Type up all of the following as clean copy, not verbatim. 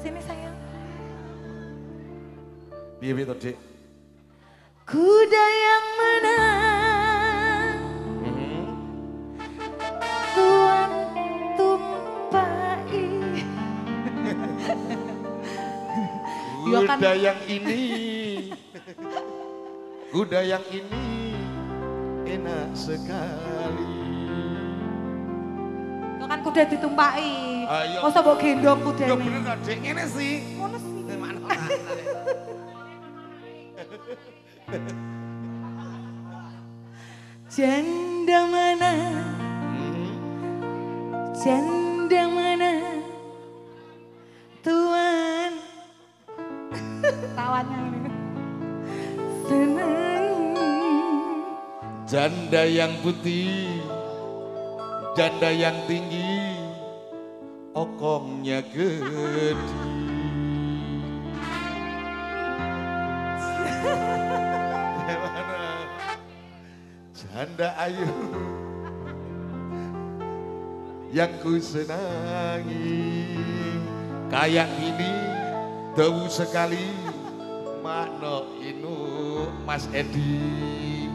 Sini sayang. Piye to, Dik? Kuda yang menang, Tuan tumpai. Kuda yang ini, kuda yang ini enak sekali. Itu kan kuda ditumpai. Ayo. Masa mbok gendong kuda Ya ini. bener ta, Dik, ngene sih. Ngono sih. Janda mana, janda mana, Tuan. Tawannya ini. Senang. Janda yang putih, janda yang tinggi, okongnya gede. Janda ayu yang ku senangi, kayak gini tahu sekali makno inu Mas Edi.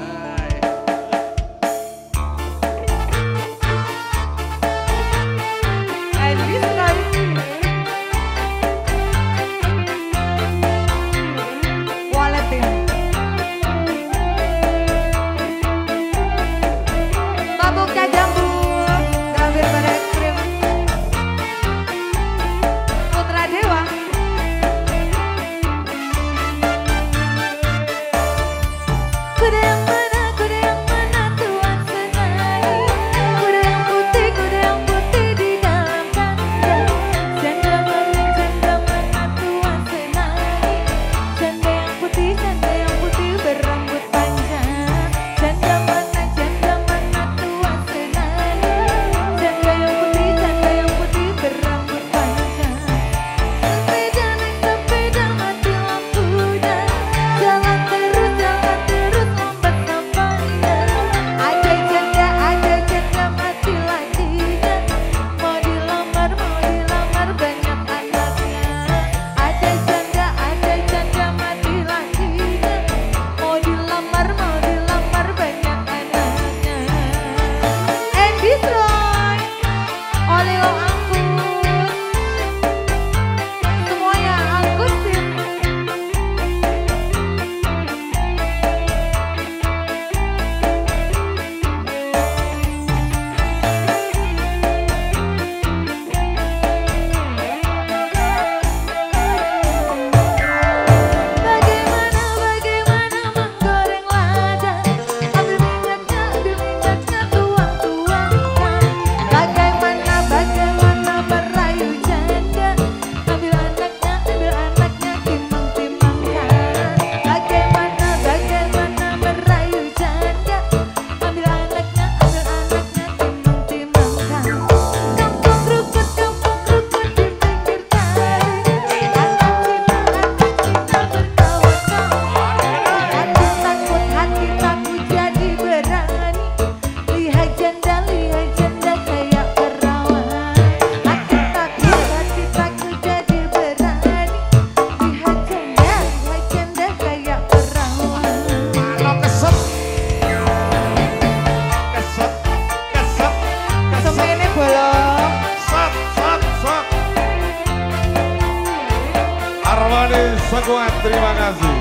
Sekuat, terima kasih.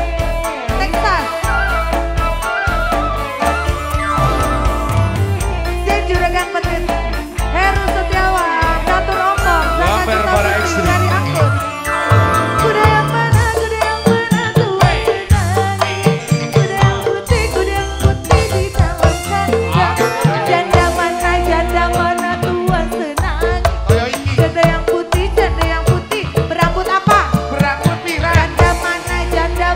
Texas. Jen Juragan Petit. Heru Setiawan. Catur Ompong. Lampir para ekstrim. Dari Angkut. Kuda yang mana, kuda yang mana, Tuan senangi. Kuda yang putih di dalam kanda. Janda mana, Tuan senangi. Janda yang putih, berambut apa? Berambut pirang. Janda mana, janda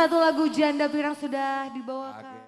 satu lagu Janda Pirang sudah dibawakan.